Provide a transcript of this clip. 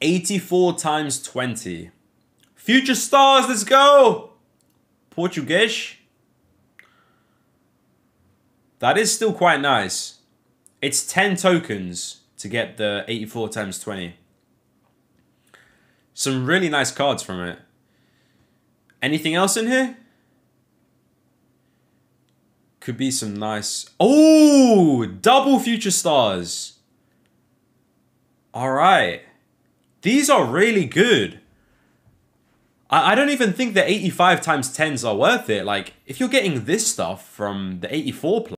84 times 20. Future stars, let's go! Portuguese. That is still quite nice. It's 10 tokens to get the 84 times 20. Some really nice cards from it. Anything else in here? Could be some nice... Oh! Double future stars. Alright. These are really good. I don't even think the 85 times 10s are worth it. Like, if you're getting this stuff from the 84 plus,